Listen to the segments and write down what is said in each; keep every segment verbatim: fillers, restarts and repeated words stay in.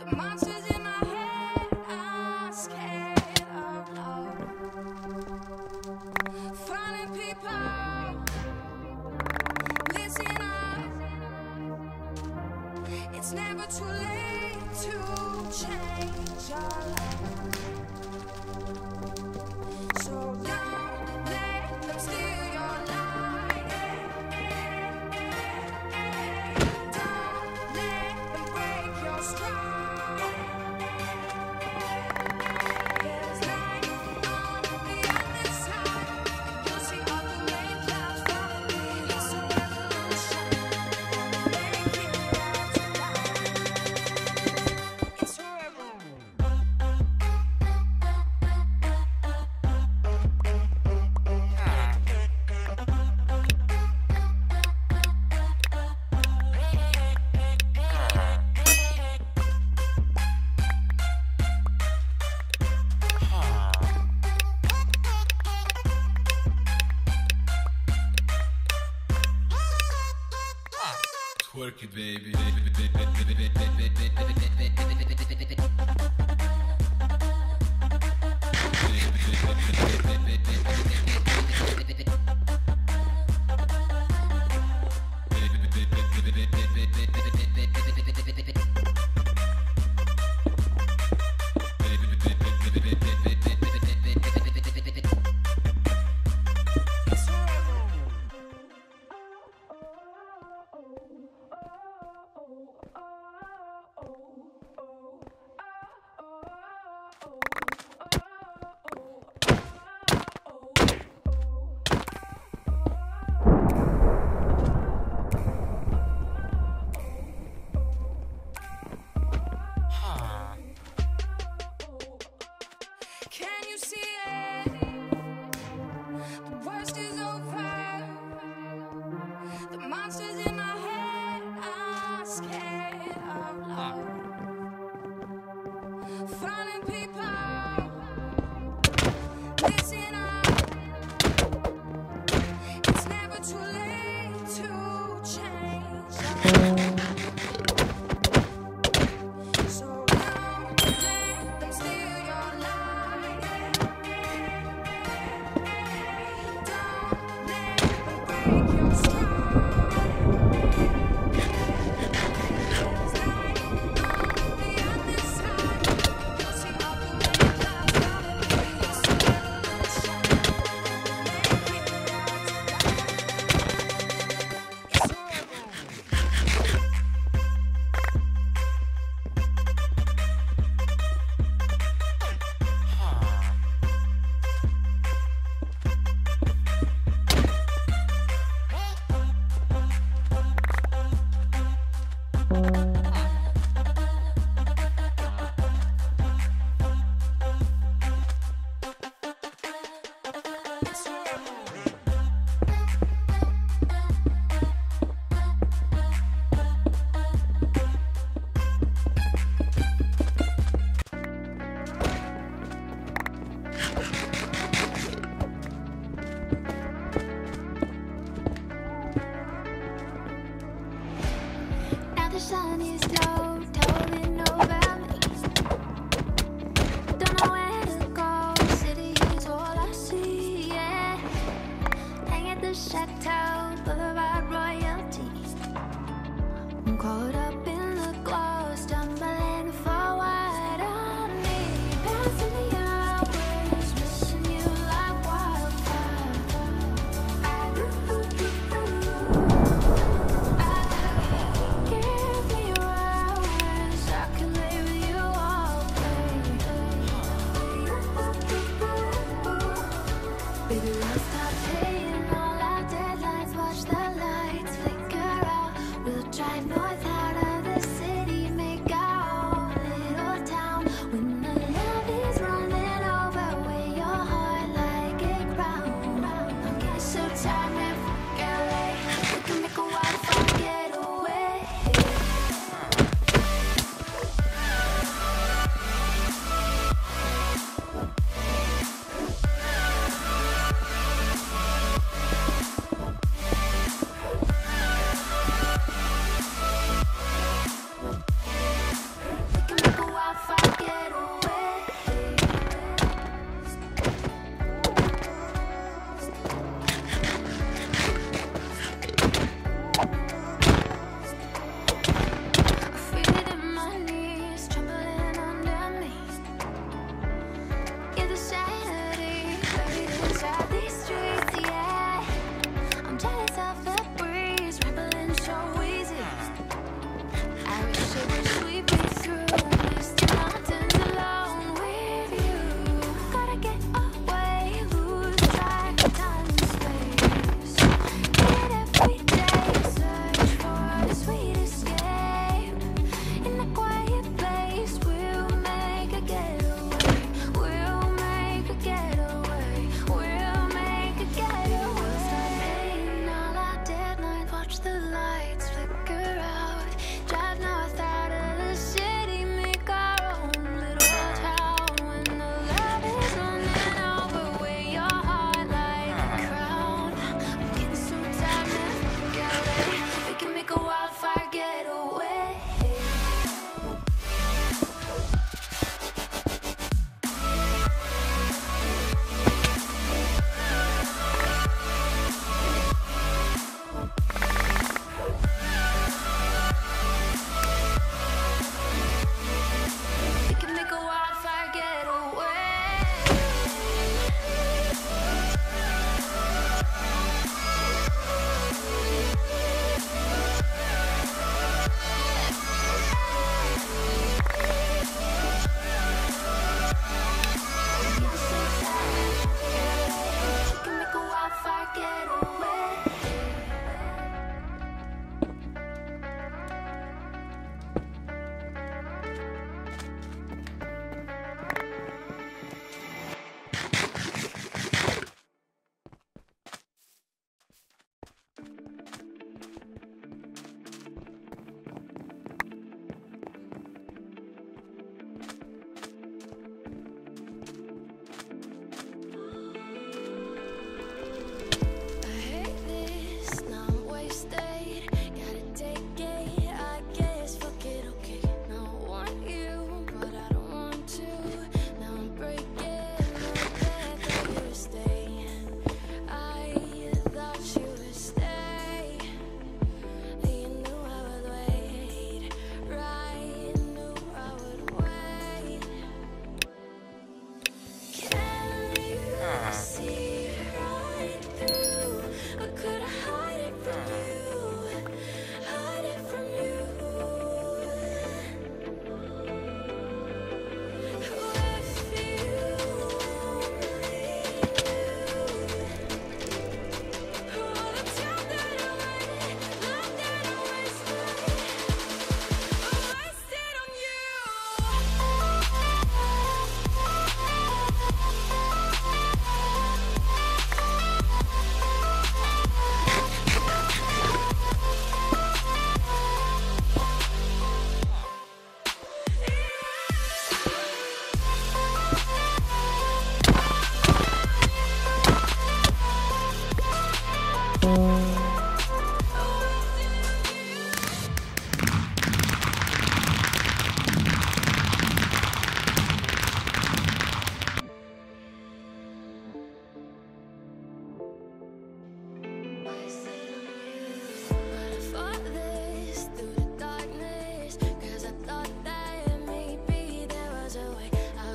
Monsters in my head are scared of love. Finding people, listen up. It's never too late to change your life. So don't let them steal your life. Don't let them break your stride. There's light on the other side. You'll see all the rain clouds follow me. It's a revolution. Make it right tonight. It's forever. Twerk it, baby. Can you see it? The worst is over. The monsters in my head are scared of love. Finding people, listen up. It's never too late to change your life. So don't let them steal your life. Don't let them break your stride. There's light on the other side. You'll see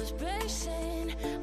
was patient.